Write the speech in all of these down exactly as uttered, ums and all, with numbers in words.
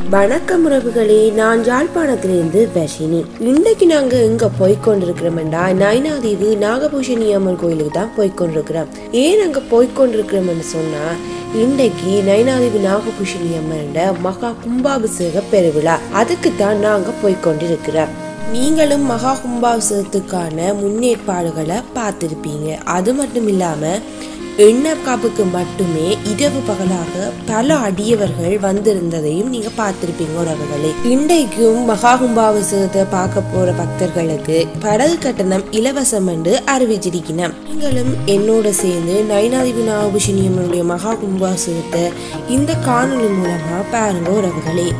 வணக்கம் உறவுகளே, நான் யாழ்ப்பாணத்திலிருந்து வர்ஷினி. இன்றைக்கு நாங்க எங்க போய்கொண்டிருக்கிறோம்டா நயினாதீவு நாகபூஷணி அம்மன் கோயிலுக்கு தான் போய்கொண்டிருக்கிறோம். ஏன் அங்க போய்கொண்டிருக்கிறோம்னு சொன்னா, இன்றைக்கு நயினாதீவு நாகபூஷணி அம்மன் மகா கும்பாபிஷேக பெருவிழா, அதுக்கு தான் நாங்க போய்கொண்டிருக்கிறோம். நீங்களும் மகா கும்பாபிஷேகத்துக்கான முன்னேற்பாடுகளை பார்த்திருப்பீங்க. அது மட்டும் இல்லாம எண்ணெய் காப்புக்கு மட்டுமே இரவு பகலாக பல அடியவர்கள் வந்திருந்ததையும் நீங்க பார்த்திருப்பீங்க உறவுகளே. இன்றைக்கும் மகா கும்பாபிஷேகத்தை பார்க்க போற பக்தர்களுக்கு படகு கட்டணம் இலவசம் என்று அறிவிச்சிருக்கிறேன். நீங்களும் என்னோட சேர்ந்து நயினாதீவு நாகபூஷணி அம்மனுடைய மகா கும்பாபிஷேகத்தை இந்த காணொலி மூலமா பாருங்க உறவுகளே.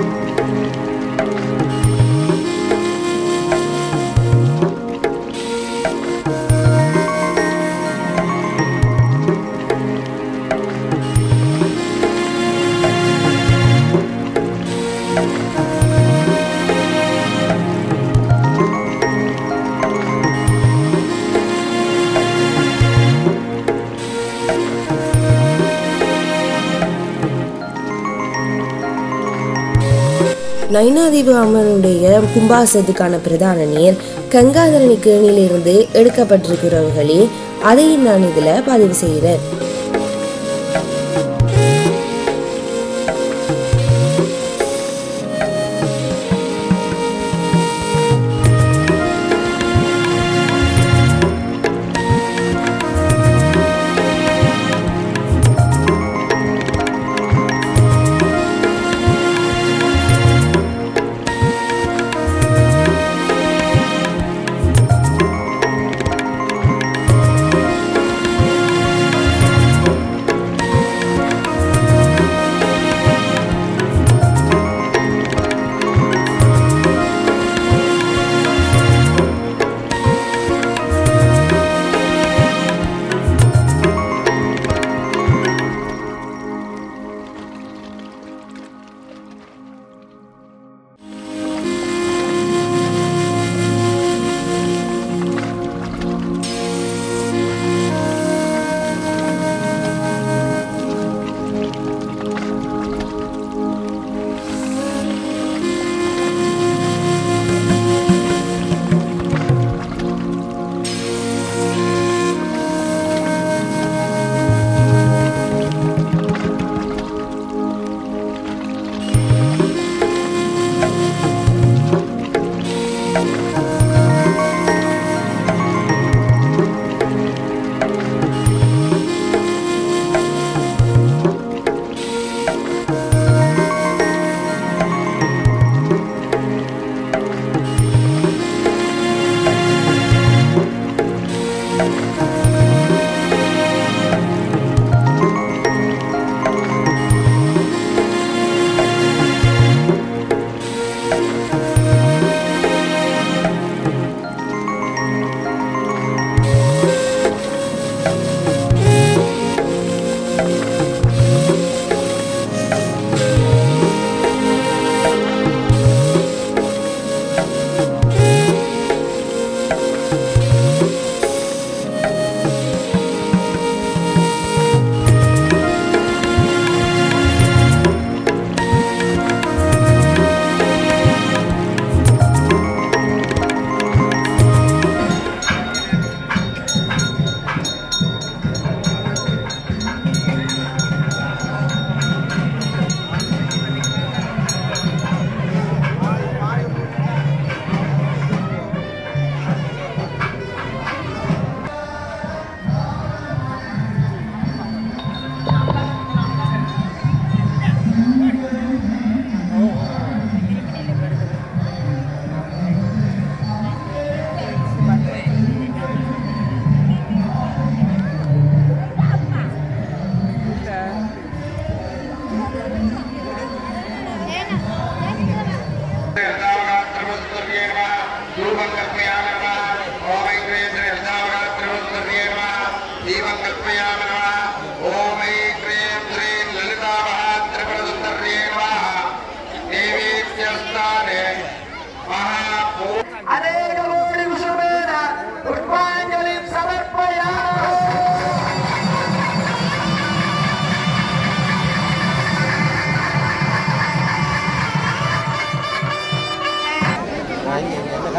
நயினாதீவு அம்மனுடைய கும்பாபிஷேகத்துக்கான பிரதான நீர் கங்காதரணி கேணியிலிருந்து எடுக்கப்பட்டிருக்கிறவர்களே, அதையும் நான் இதுல பதிவு செய்கிறேன்.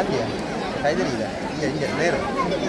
கை தெரியல இங்கே இங்கே நேரம்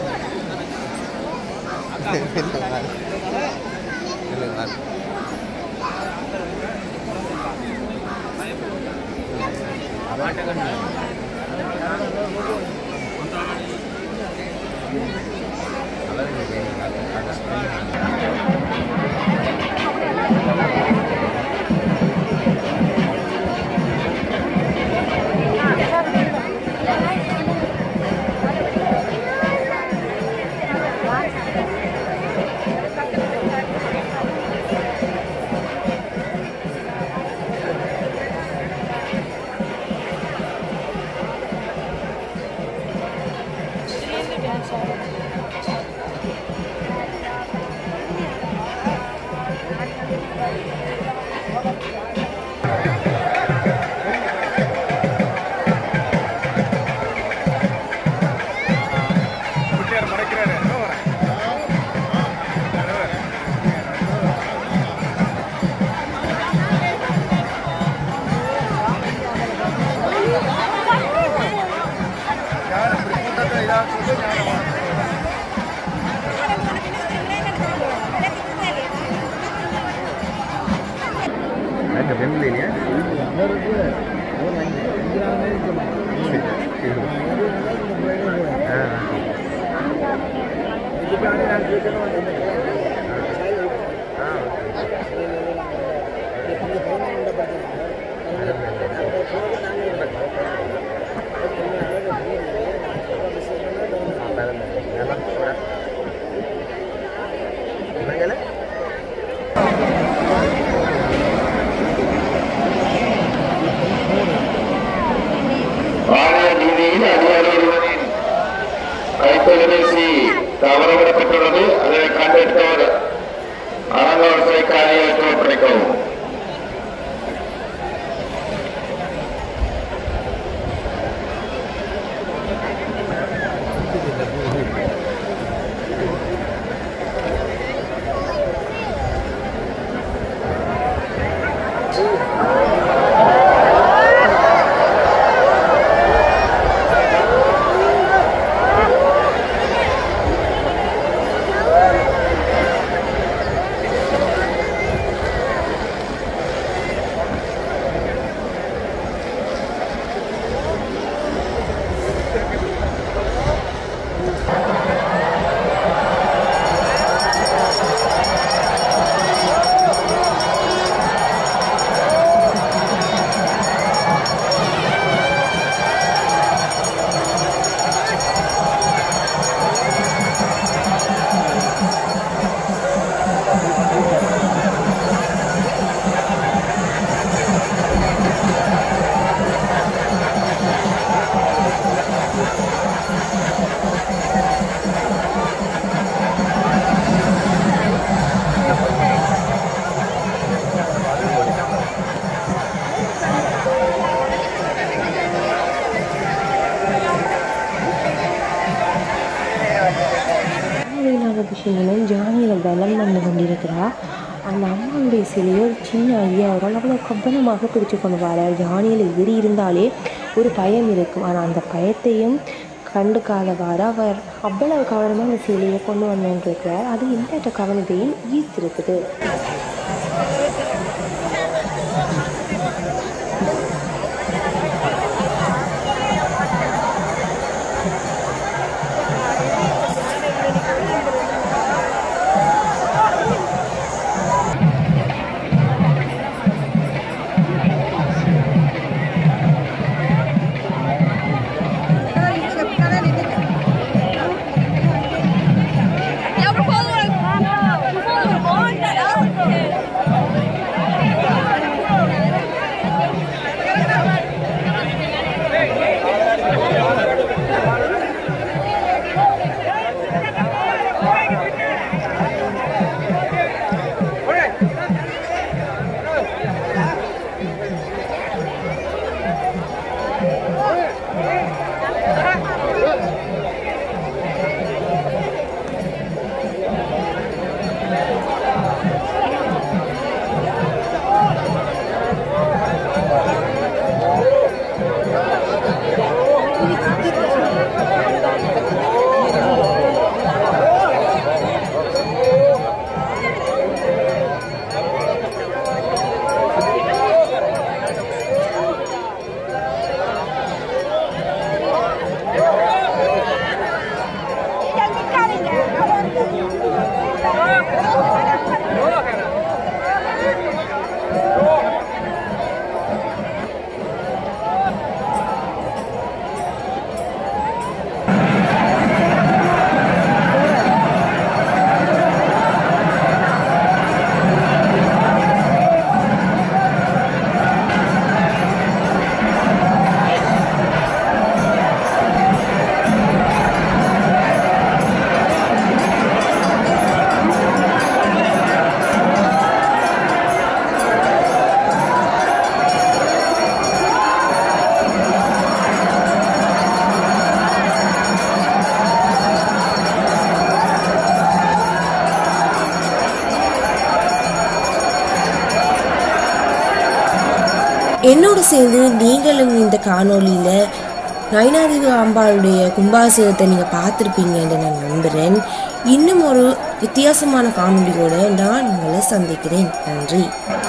கைத்தொலைபேசி தவறவிடப்பட்டுள்ளது. அதை கண்டெடுத்தவர் அறங்கவசை காரியாற்ற ஒப்படைக்கவும். நாகபூஷணியனும் ஜானியில் பலம் பண்ணி கொண்டிருக்கிறா. அந்த அம்மாவுடைய சிலையை ஒரு சின்ன ஐயா ஒரு அவ்வளோ கவனமாக பிடிச்சு கொண்டு வரார். ஜானியில் எதிரி இருந்தாலே ஒரு பயம் இருக்கும். ஆனால் அந்த பயத்தையும் கண்டுக்காதவாறு அவர் அவ்வளவு கவனமாக அந்த சிலையை கொண்டு வந்துருக்கிறார். அது எல்லாத்த கவனத்தையும் ஈர்த்திருக்குது. Ja, we volgen. We volgen gewoon. என்னோட சேர்ந்து நீங்களும் இந்த காணொலியில நயினாதேவி அம்பாளுடைய கும்பாபிஷேகத்தை நீங்கள் பார்த்துருப்பீங்கன்னு நான் நம்புகிறேன். இன்னும் ஒரு வித்தியாசமான காணொலியோடு நான் உங்களை சந்திக்கிறேன். நன்றி.